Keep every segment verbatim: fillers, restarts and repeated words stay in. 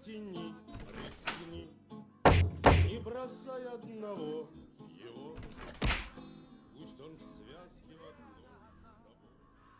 растяни, рискни, не бросай одного его, пусть он в связке в одной с тобой.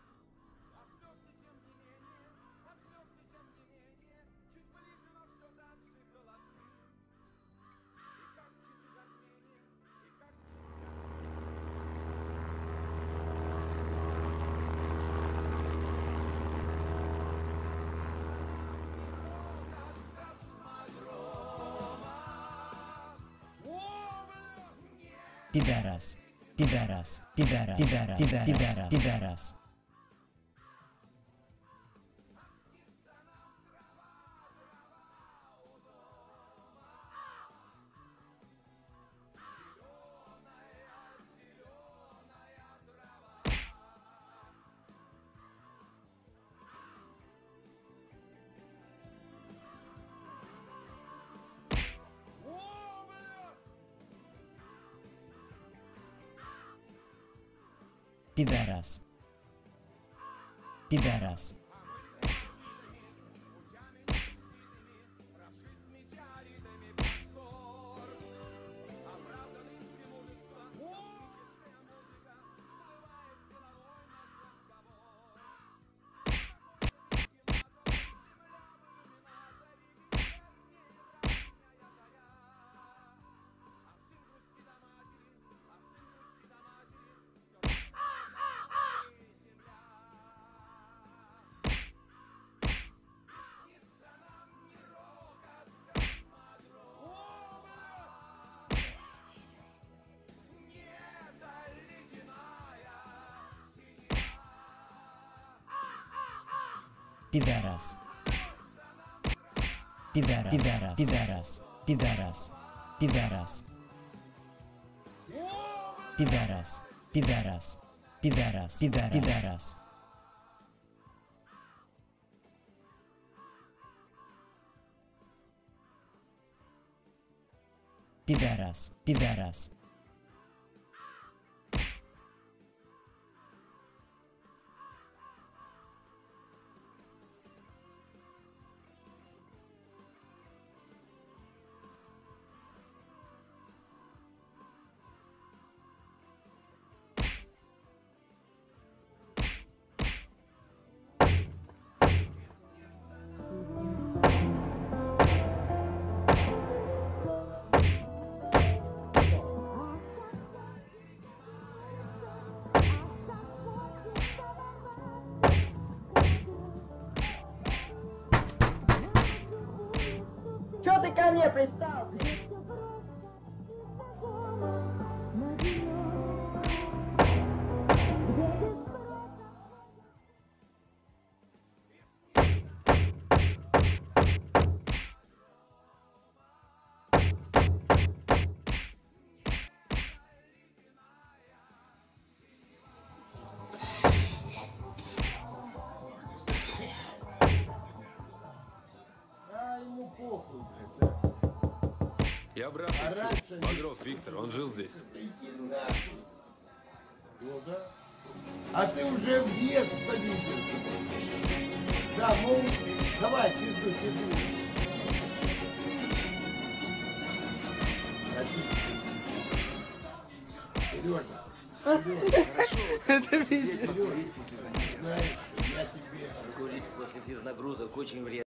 Pidaras, pidaras, pidaras, pidaras, pidaras, pidaras. Pidaras, pidaras. Pidaras, pidaras, pidaras, pidaras, pidaras, pidaras, pidaras, pidaras, pidaras, pidaras, pidaras, pidaras. Чё ты ко мне пристал? А ему похуй, блядь. Я брат Ищу, Багров Виктор, он жил здесь. Ну, да? А ты уже въезд садишься. Да, мол, давай, пизду, пизду. Сережа. Это видео. Знаешь, я тебе... Курить после физнагрузок очень вредно.